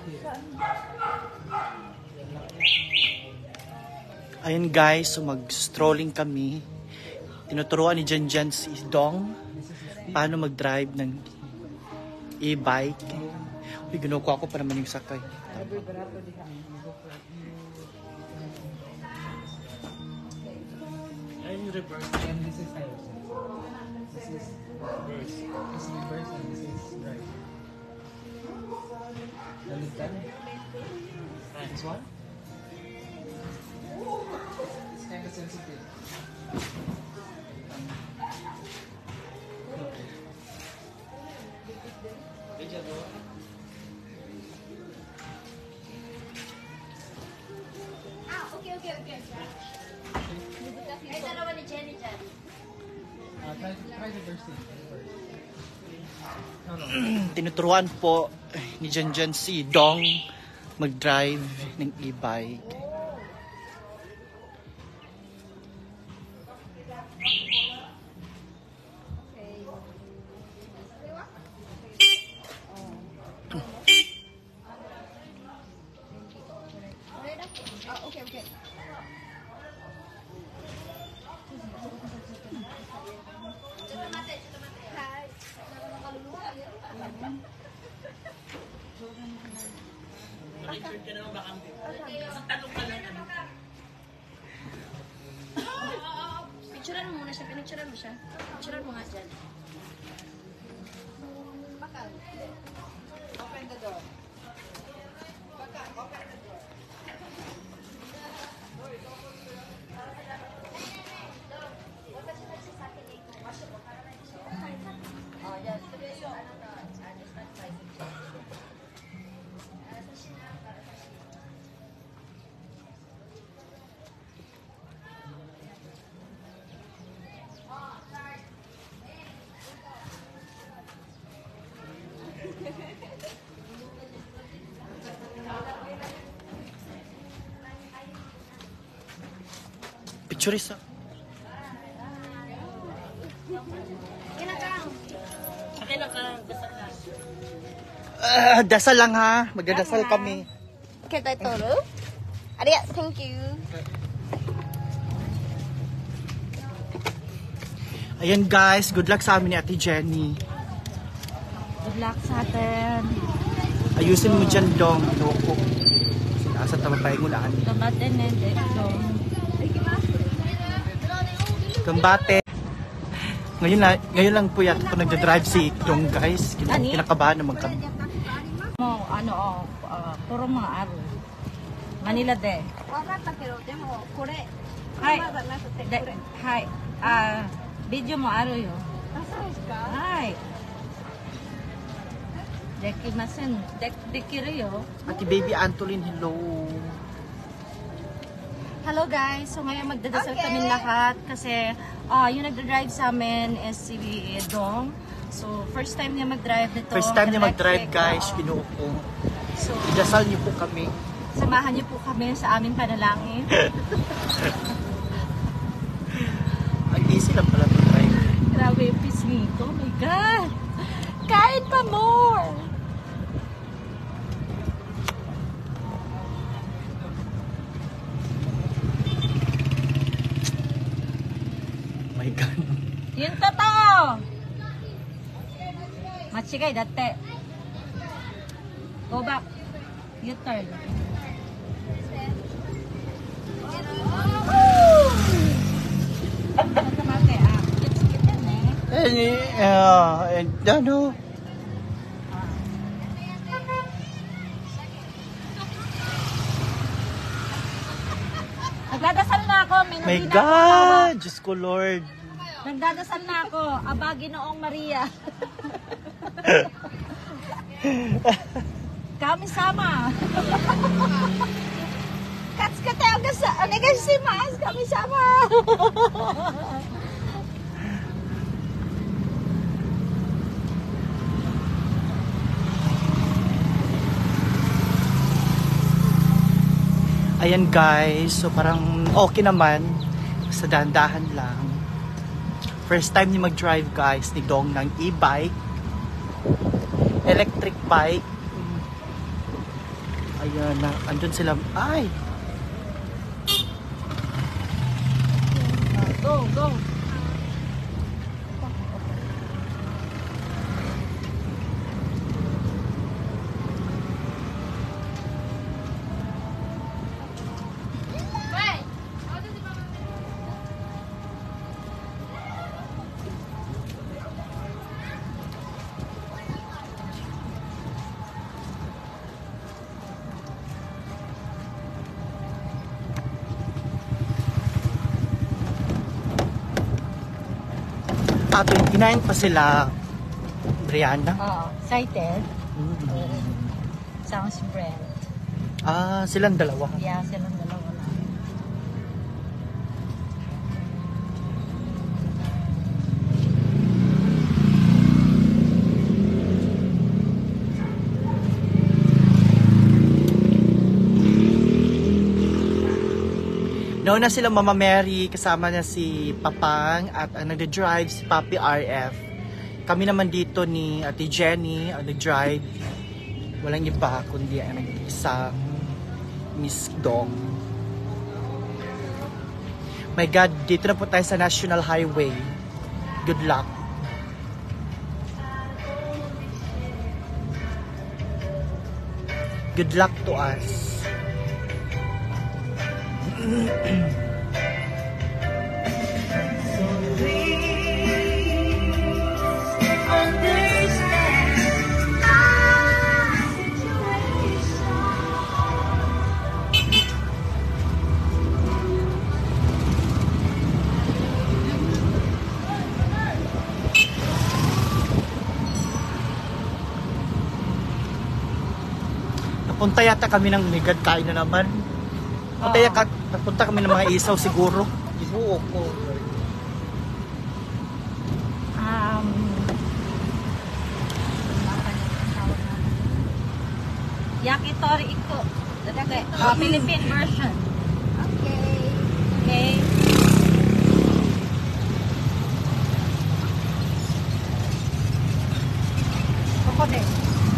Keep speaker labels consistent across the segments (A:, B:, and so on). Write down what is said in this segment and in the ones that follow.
A: Ayun guys, so mag-strolling kami. Tinuturuan ni Jan si Dong paano mag-drive ng e-bike. Uy, ginukuha ko pa naman yung sakay.
B: I'm reverse and this is reverse. This is reverse. This is reverse and this is right. Understand? This one? It's kind of sensitive.
C: Okay. Ay, dalawa ni Jenny dyan.
B: Try reversing. No.
A: Tinuturuan po ni Jan si Dong mag-drive ng e-bike.
C: Okay.
A: Richard ka naman baka tanong ka lang ano.
C: Picturean mo muna siya, pinicturean mo siya. Picturean mo nga dyan. Bakal. Open the door. Bakal, open the door. Oh, yes.
A: Picture isa. Dasal lang ha. Magdadasal kami.
C: Okay, Sa Toril. Ariya, thank you.
A: Ayan guys, good luck sa amin ni Ate Jenny.
C: Good luck sa atin.
A: Ayusin mo dyan, Dong. Loko. Asa tamapay mo laan.
C: Kabate na dito.
A: Gambate. Ngayon lang po yata po nagda-drive si Dong guys. Kinakabahan naman kami.
C: Puro mga araw. Manila de. Hi. Video mo araw yo. Hi. Dekimasen. Dekiru yo.
A: Ate Baby Antolin, hello.
C: Hello guys. So ngayon magdadasal kami lahat kasi yung nagda-drive sa amin is si Dong. So first time niya mag-drive nito.
A: First time niya mag-drive guys, Ginoo ko.
C: So
A: Dasal niyo po kami.
C: samahan niyo po kami sa aming panalangin.
A: Ang easy lang pala to drive.
C: Grabe yung pisngi ko. Oh my God! Kain pa more!
A: My God.
C: Yun totoo! Machigay, dati. Go back. U-turn.
A: Ano?
C: Nagdadasal na ako.
A: My God! Diyos ko Lord.
C: Nagdadasal na ako. Aba, Ginoong Maria. Kami sama. Kats ka tayo kasi mas. Kami sama.
A: Ayan guys, so parang okay naman. Sa dahan-dahan lang. First time ni mag-drive guys ni Dong ng e-bike. Electric bike. Ayan na, andun sila. Ay!
C: Go, go.
A: Ah, 29 pa sila. Brianna.
C: Oo, excited. Sounds friend.
A: Ah, silang dalawa.
C: Yeah, silang dalawa lang.
A: Nauna sila Mama Mary, kasama niya si Papang at ang nagde-drive si Papi RF. Kami naman dito ni Ate Jenny ang nag-drive. Walang iba kundi ang nag-isang Miss Dong. My God, dito na po tayo sa National Highway. Good luck. Good luck to us. Napunta yata kami ng Migad, kain na naman. Napunta kami ng mga isaw siguro. Ibuo ko.
C: Yakitori iko. Philippine version. Okay. Okay. Ako din.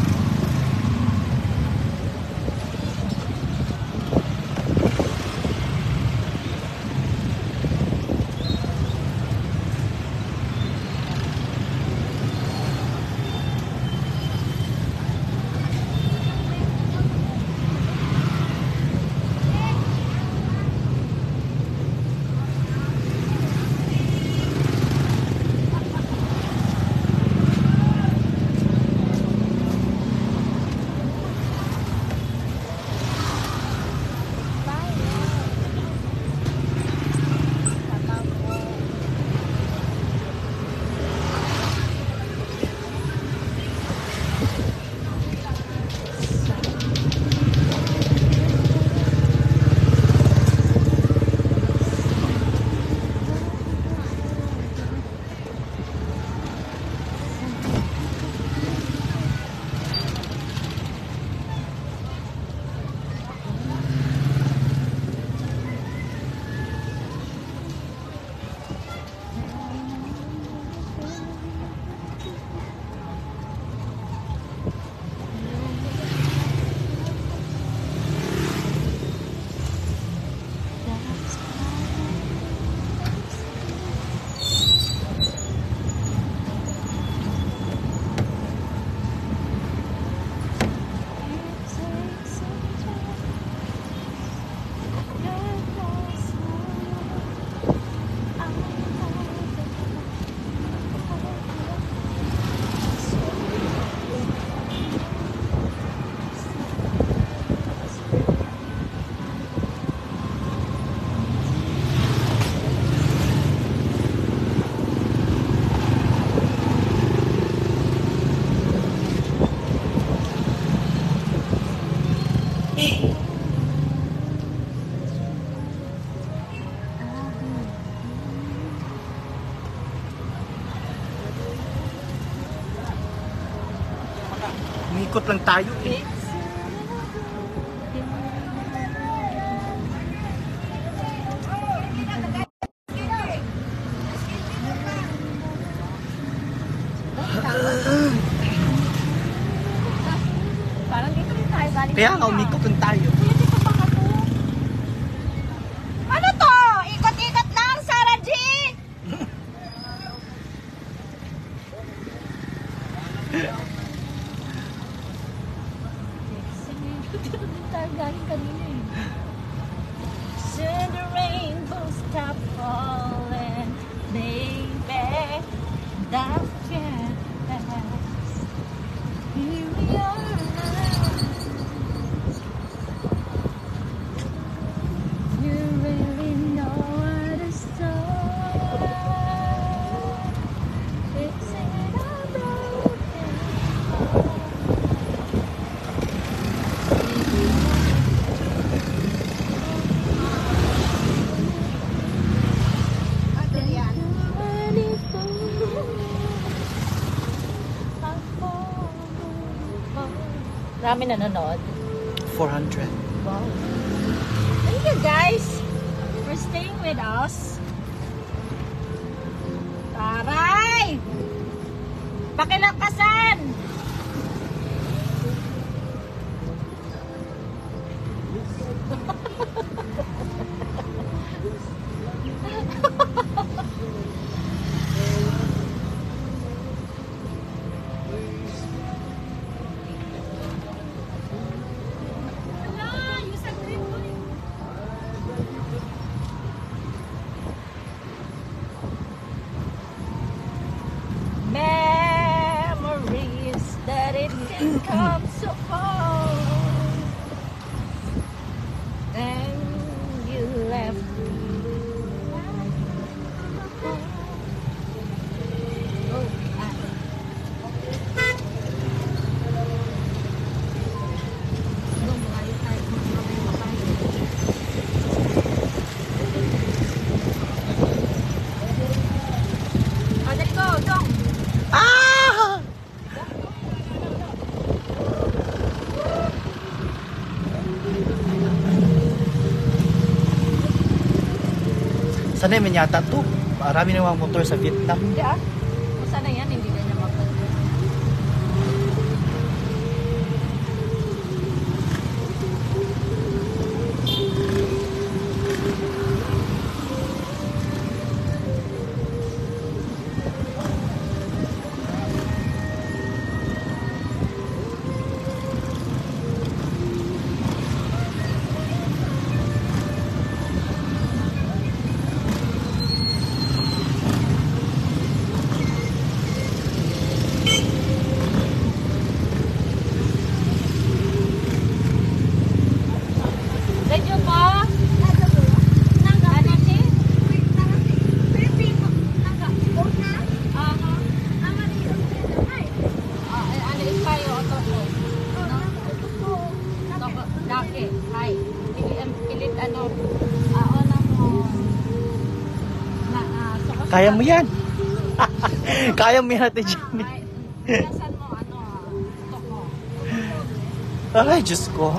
A: Umikot lang tayo eh.
C: Parang dito rin tayo galing
A: Kaya nga, umikot lang tayo.
C: Pwede pa ba to? Ano to? Ikot-ikot lang, Sarah G! Dito din tayo galing kanina eh. Soon the rainbow stop falling, baby. That's just here we are now. You really know what it's all. Fixing it all broken. Marami nanonood.
A: 400.
C: Wow. Thank you guys for staying with us. Taray! Pakilakasan! Memories that it can come so far. Then you left me. Oh, dali ko, Dong.
A: Ah! Sanay man yata to. Marami na mga motor sa Vietnam.
C: Hindi ah. Kung sana yan, hindi na niya mapag. Radyo po? Ano si? Aha. Ano iskayo o toko? Toko, dake. Hay. Pilit ano. Na mo.
A: Kaya mo yan. Kaya mo yan natin dyan.
C: Pilasan mo ano. Toko.
A: Ay, Diyos ko.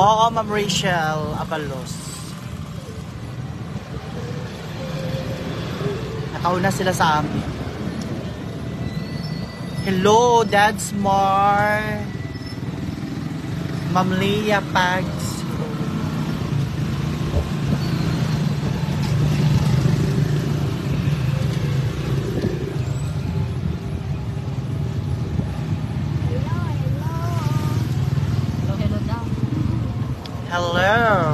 A: Oo, Ma'am Rachel Abalos. Nakauna sila sa amin. Hello, Dad's Mar. Ma'am Leah Pags. Hello.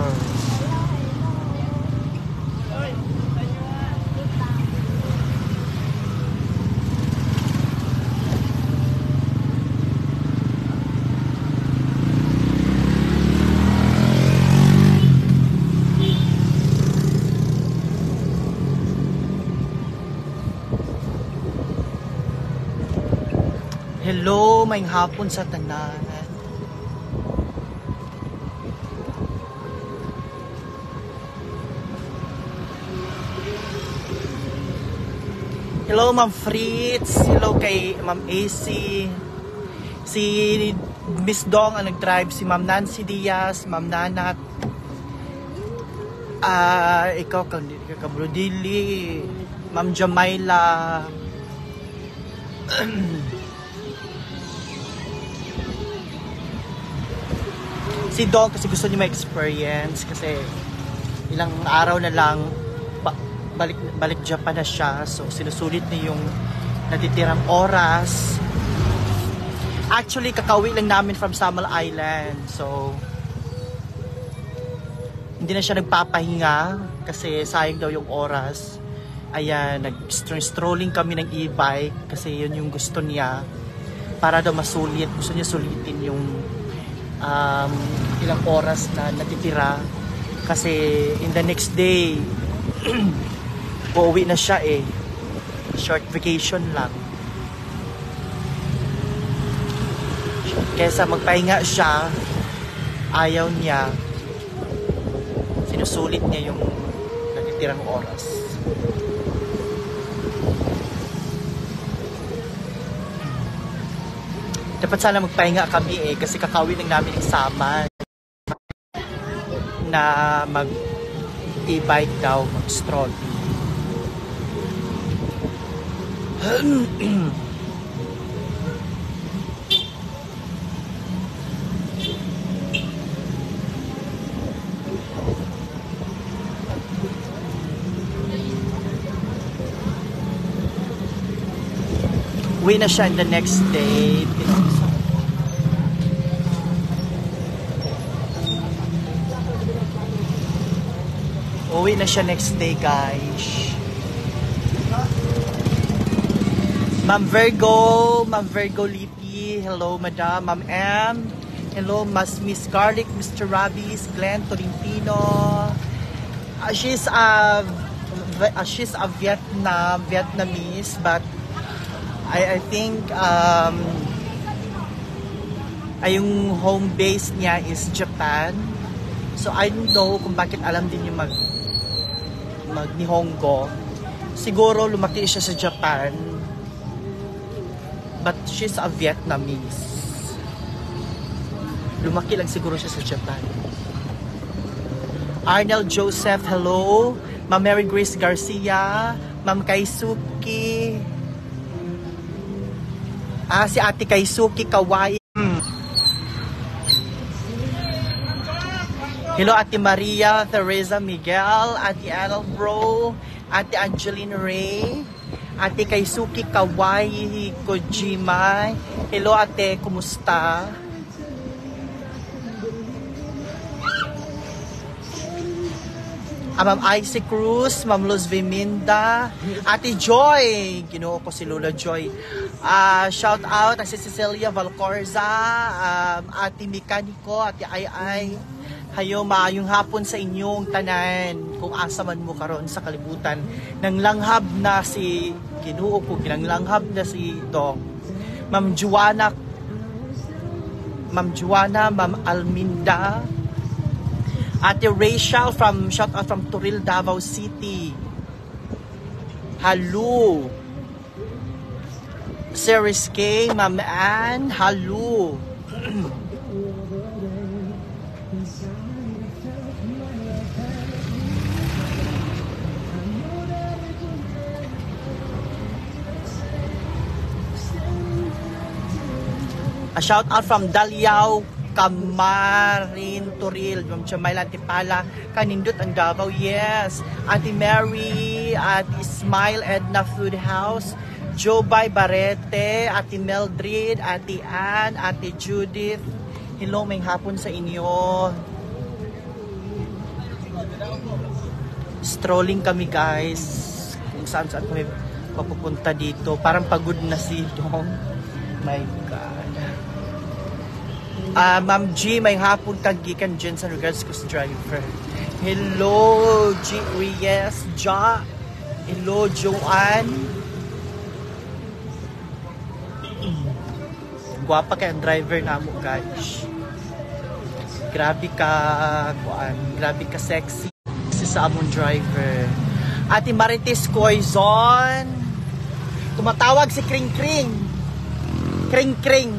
A: Hello, may hapon sa tanan. Hello, Ma'am Fritz. Hello kay Ma'am AC. Si Miss Dong ang nag-drive. Si Ma'am Nancy Diaz, Ma'am Nanat. Ikaw, Kabrodili. Ma'am Jamaila. Si Dong kasi gusto niya ma-experience kasi ilang araw na lang balik Japan na siya, so sinusulit niya yung natitirang oras. Actually kakauwi lang namin from Samal Island, so hindi na siya nagpapahinga kasi sayang daw yung oras. Ayan, nag-strolling kami ng e-bike kasi yun yung gusto niya para daw masulit, gusto niya sulitin yung ilang oras na natitira kasi in the next day uuwi na siya eh. Short vacation lang. Kesa magpahinga siya, ayaw niya. Sinusulit niya yung natitirang oras. Dapat sana magpahinga kami eh kasi kakawin lang namin ng Saman na mag e-bike daw, mag-stroll. Uwi na siya in the next day. Uwi na siya next day, guys. Ma'am Virgo Lipi, hello Madam, Ma'am M, hello Miss Garlic, Mr. Rabis, Glenn Tolentino. She's a Vietnamese, but I think yung home base niya is Japan. So I don't know kung bakit alam din yung mag Nihongo. Siguro lumaki siya sa Japan. But she's a Vietnamese. Lumaki lang siguro siya sa Japan. Arnel Joseph, hello. Ma'am Mary Grace Garcia. Ma'am Kaisuki. Si Ate Kaisuki Kawai. Hello, Ate Maria Teresa Miguel. Ate Anel Bro. Ate Angeline Ray. Ate Kaisuki Kawai Kojima. Hello ate, kumusta? Ma'am Icy Cruz, Ma'am Luz Viminda, Ate Joy, ginoo ko si Lola Joy. Shout out si Cecilia Valcorza, Ate Mekaniko, Ate Ay. Hayo maayong hapon sa inyong tanan kung asa man mo karon sa kalibutan nang langhab na si Ginoo ko, langhab na si Dong. Ma'am Juana, Ma'am Alminda, Ate Rachel shout out from Toril, Davao City. Hello. Series K, Ma'am Ann, hello. A shout out from Dalyao, Kamarin, Toril, Ma'am Jamailan Tipala, Kanindot ang Davao, yes. Ate Mary, Ate Smile Edna Food House, Jobay Barete, Ate Meldred, Ate Ann, Ate Judith. Hello, may hapon sa inyo. Strolling kami guys. Kung saan kami papupunta dito. Parang pagod na si Dong. My God. Ma'am G, may hapon kagikan dyan sa regards ko sa driver. Hello, G. Reyes, Ja. Hello, Joanne. Guwapa kay ang driver na mo, guys. Grabe ka, kuan. Grabe ka sexy. Sa among driver. Ate Marites Coizon. Tumatawag si Kring Kring. Kring Kring.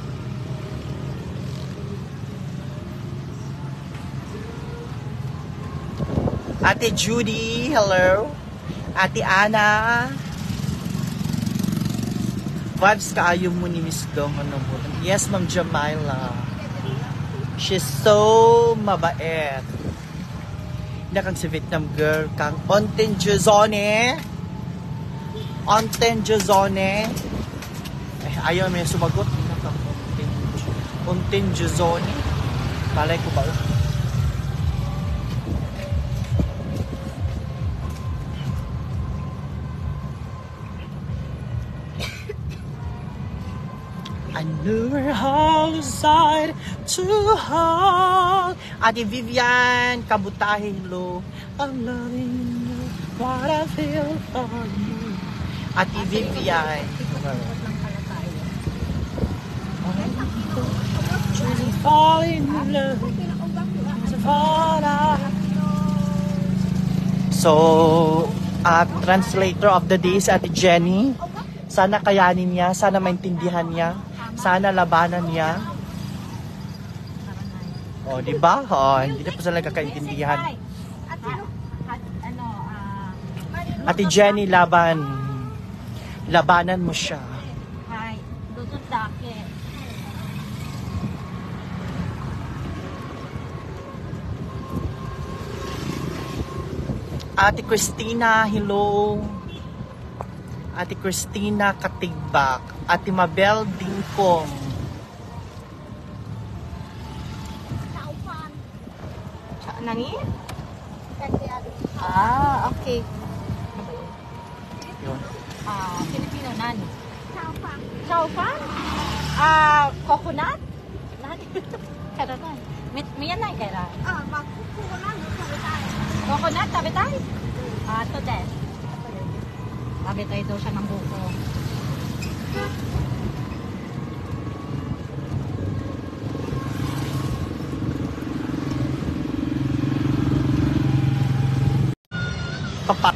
A: Ate Judy, hello. Ate Ana. Vibes kaayo mo ni Miss Dong. Ano mo? Yes, Ma'am Jamila. She's so mabait. Hindi kang si Vietnam girl. Kang Onten Jazone. Onten Jazone. Ayaw may sumagot. Onten Jazone. Malay ko ba? I knew her whole side to hold. Ate Vivian, kabutahe, hello. I'm loving you, what I feel for you. Ate Vivian. Just fall in love. So, translator of the day si Ate Jenny. Sana kayanin niya, sana maintindihan niya. Sana labanan niya. O, di ba? O, hindi na po sila kakaintindihan. Ate Jenny, laban. Labanan mo siya.
C: Hi, dudot dake.
A: Ate Christina, hello. Ate Christina Katigbak. Ate Mabel Dingkong.
C: Nani? Ah, okay.
A: Yun.
C: Filipino nani? Chow fan? Coconut? Nani? Kailan? May yan na kailan? Coconut, tabi tayo? Ito din. Tabi tayo daw siya ng buko.
A: Papak.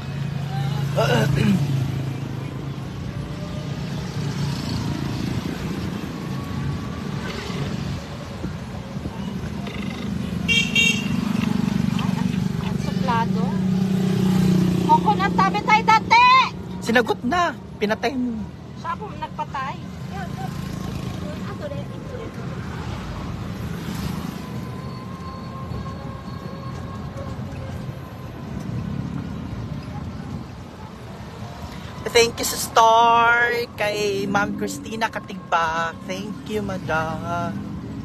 C: Ang suplado. Coconut, tabi tayo dati!
A: Sinagot na. Pinatay mo.
C: Siya po nagpatay.
A: Thank you sa star kay Ma'am Christina Katigba. Thank you, madam.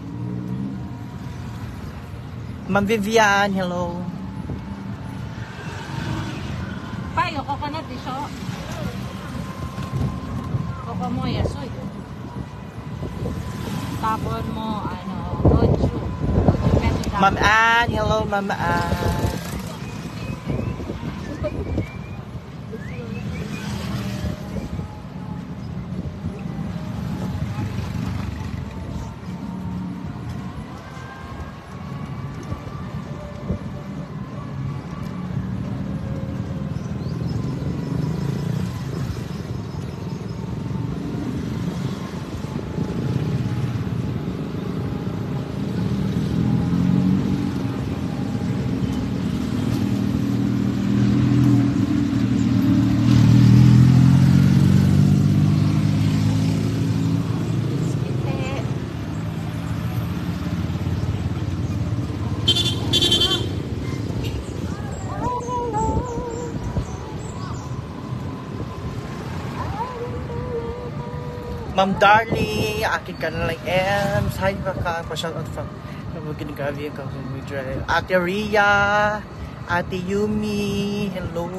A: Ma'am Vivian, hello.
C: Payo, coconut iso. Koko mo, yasoy. Tapon mo, gochu.
A: Ma'am Ann, hello, Ma'am Ann. Ma'am Darlie, akin ka na lang Ems. Hi, pa-shout out from Ginagabi ka from drive. Ate Ria, Ate Yumi, hello.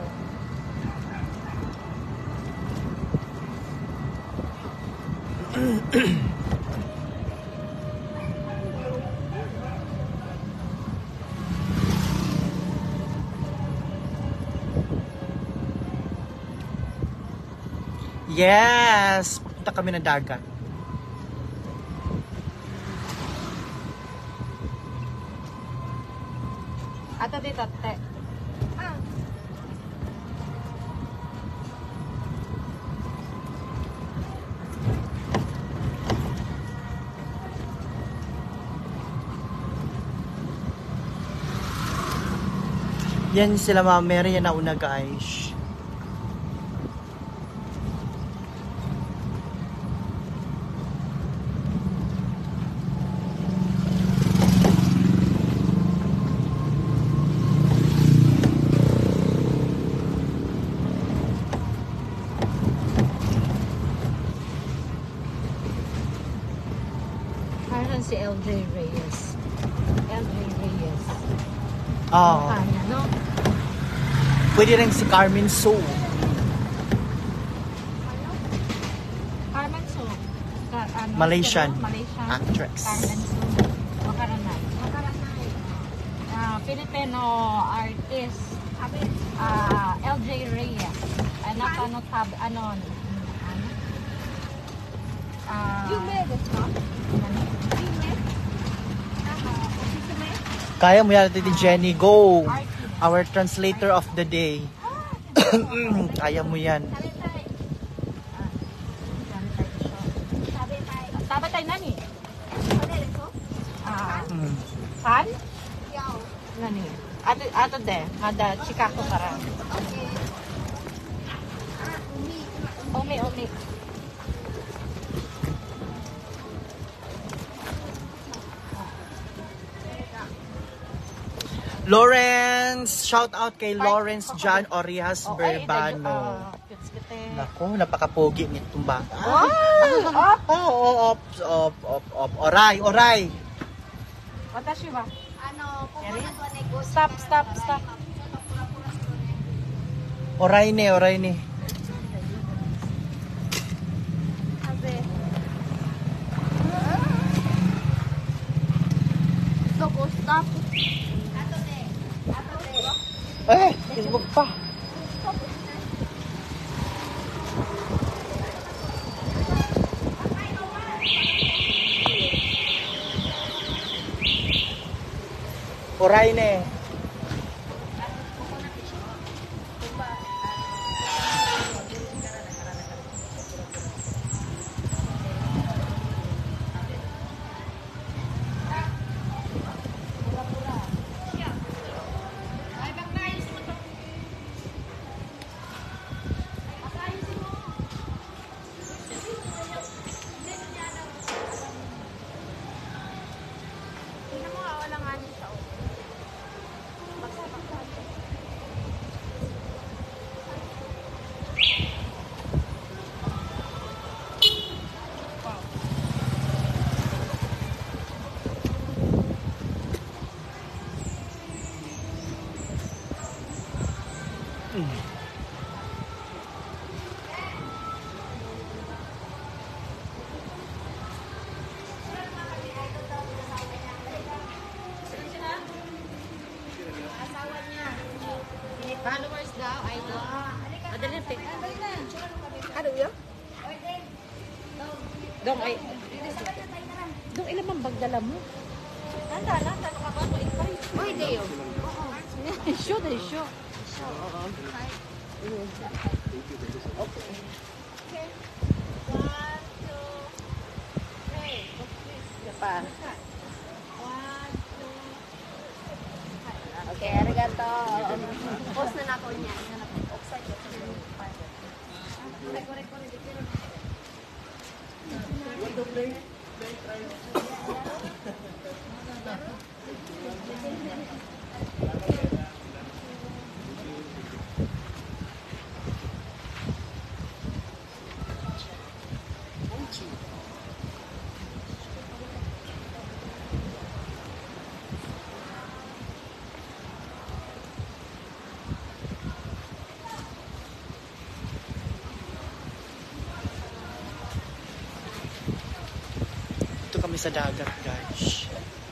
A: Yes! Punta kami ng dagat.
C: Ato dito, te.
A: Yan sila Ma'am Mary, yan na una guys.
C: Parang si LJ Reyes. LJ Reyes.
A: Oh.
C: Kanya, no?
A: Pwede rin si Carmen So.
C: Carmen So.
A: Malaysian
C: Malaysian
A: actress.
C: Carmen So. Makaranay. Filipino artist. LJ Reyes. Anak
A: Kaya mo yan, Titi Jenny. Go! Our translator of the day. Kaya mo yan.
C: Tabatay nani? Pan? Nani? Ato de, ada Chicago para. Umi.
A: Lawrence! Shout out kay Lawrence John Orias Berbano. Nako, napakapogi nitong bata. Oray.
C: Watashi wa? Stop.
A: Oray ne.
C: Stop.
A: Facebook pa. Oray ne.
C: Followers daw, idol. Madali pick.
D: Ano yun?
C: Dong, ilan bang bagdala mo? Nanda ka ba?
D: Uy, Deo.
C: Show.
D: Pa. Okay, arigato. Post na nako niya. Offside ko.
A: Dito kami sa dagat, guys.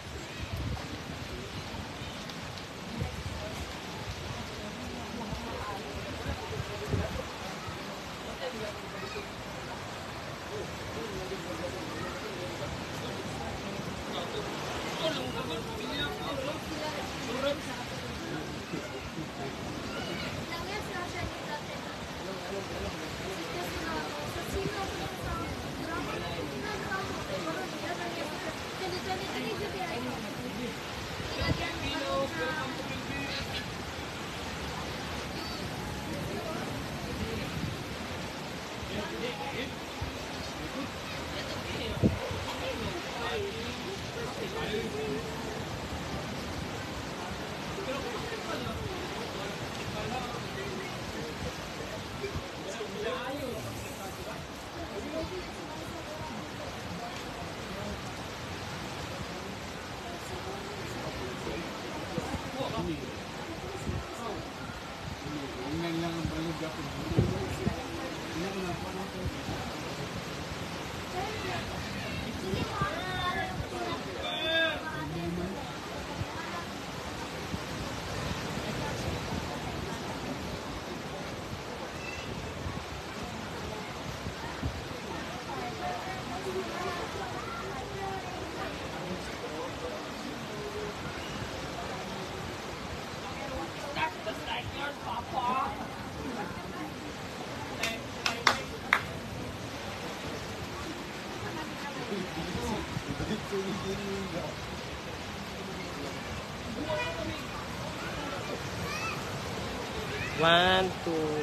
A: One, two.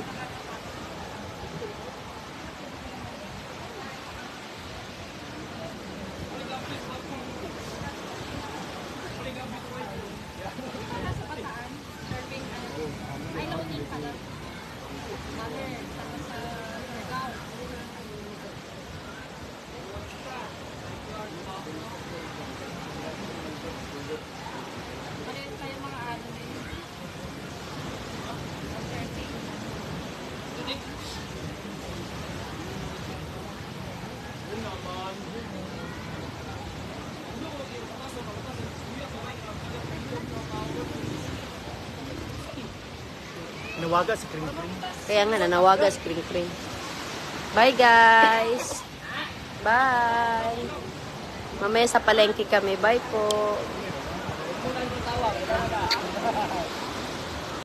A: Nawaga sa kring-kring.
E: Kaya nga, nanawaga spring-spring. Bye, guys! Bye! Mamaya sa palengke kami. Bye po!